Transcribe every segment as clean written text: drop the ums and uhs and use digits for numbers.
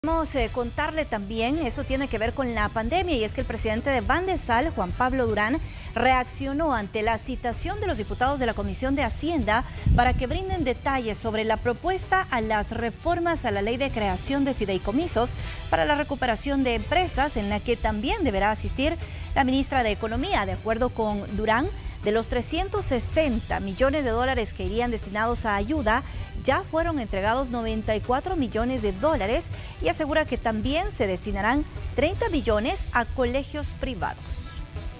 Queremos contarle también, esto tiene que ver con la pandemia, y es que el presidente de Bandesal, Juan Pablo Durán, reaccionó ante la citación de los diputados de la Comisión de Hacienda para que brinden detalles sobre la propuesta a las reformas a la ley de creación de fideicomisos para la recuperación de empresas, en la que también deberá asistir la ministra de Economía. De acuerdo con Durán, de los 360 millones de dólares que irían destinados a ayuda, ya fueron entregados 94 millones de dólares, y asegura que también se destinarán 30 millones a colegios privados.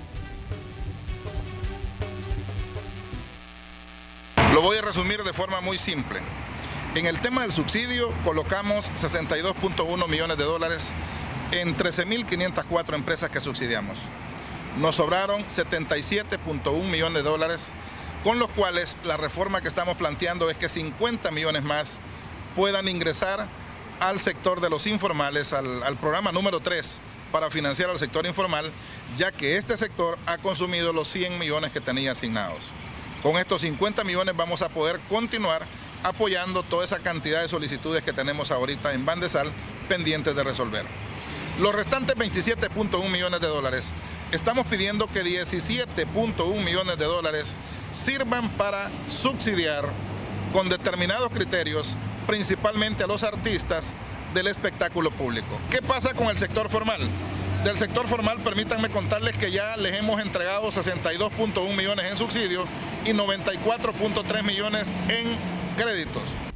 Lo voy a resumir de forma muy simple. En el tema del subsidio colocamos 62.1 millones de dólares en 13.504 empresas que subsidiamos. Nos sobraron 77.1 millones de dólares, con los cuales la reforma que estamos planteando es que 50 millones más puedan ingresar al sector de los informales, al programa número 3 para financiar al sector informal, ya que este sector ha consumido los 100 millones que tenía asignados. Con estos 50 millones vamos a poder continuar apoyando toda esa cantidad de solicitudes que tenemos ahorita en Bandesal pendientes de resolver. Los restantes 27.1 millones de dólares, estamos pidiendo que 17.1 millones de dólares sirvan para subsidiar con determinados criterios, principalmente a los artistas del espectáculo público. ¿Qué pasa con el sector formal? Del sector formal, permítanme contarles que ya les hemos entregado 62.1 millones en subsidios y 94.3 millones en créditos.